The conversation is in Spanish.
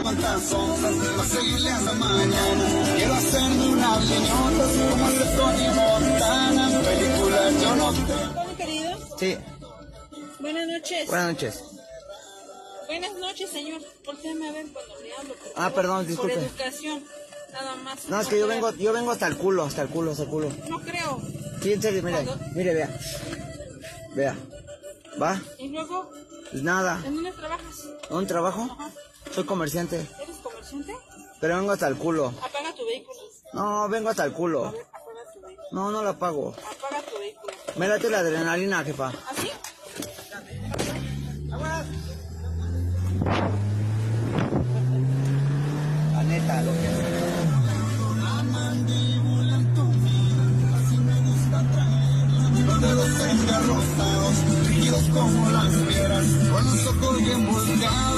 cuantas onzas para seguirle hasta mañana. Quiero hacerme unas piñotas como hace Tony Montana. Película yo no tengo. ¿Todo querido? Sí. Buenas noches. Buenas noches. Buenas noches, señor. Voltéame a ver cuando le hablo. Por Ah, favor. perdón, disculpe. Por educación, nada más. No, es que yo vengo hasta el culo, hasta el culo. No creo. Sí, en serio, mire, mire, vea. Vea. ¿Va? ¿Y luego? Pues nada. ¿En dónde trabajas? ¿Un trabajo? Ajá. Soy comerciante. ¿Eres comerciante? Pero vengo hasta el culo. Apaga tu vehículo. No, vengo hasta el A culo. ver, apaga tu vehículo. No, no lo apago. Apaga tu vehículo. Me late la adrenalina, jefa. ¿Así? La neta, lo que es. La mandíbula en tu vida, así me gusta traerla. Los dedos engarrotados, rígidos como las piedras, con los ojos bien volteados.